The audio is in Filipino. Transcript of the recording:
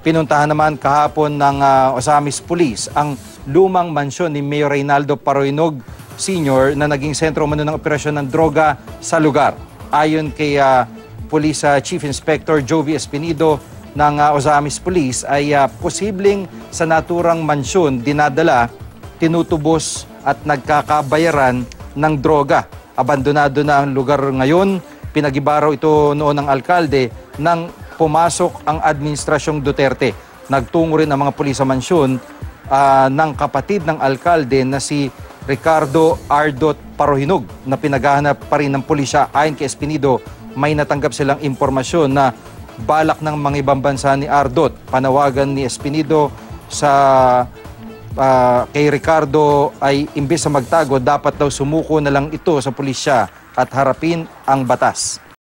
Pinuntahan naman kahapon ng Ozamis Police ang lumang mansyon ni Mayor Reynaldo Paroynog Sr. na naging sentro umano ng operasyon ng droga sa lugar. Ayon kay Police Chief Inspector Jovi Espinido ng Ozamis Police ay posibleng sa naturang mansyon dinadala, tinutubos at nagkakabayaran ng droga. Abandonado na ang lugar ngayon. Pinag-ibaraw ito noon ng alkalde nang pumasok ang Administrasyong Duterte. Nagtungo rin ang mga pulis sa mansyon ng kapatid ng alkalde na si Ricardo Ardot Parohinog na pinaghahanap pa rin ng pulisya. Ayon kay Espinido, may natanggap silang impormasyon na balak ng mga ibang bansa ni Ardot. Panawagan ni Espinido kay Ricardo ay imbes na magtago, dapat daw sumuko na lang ito sa pulisya at harapin ang batas.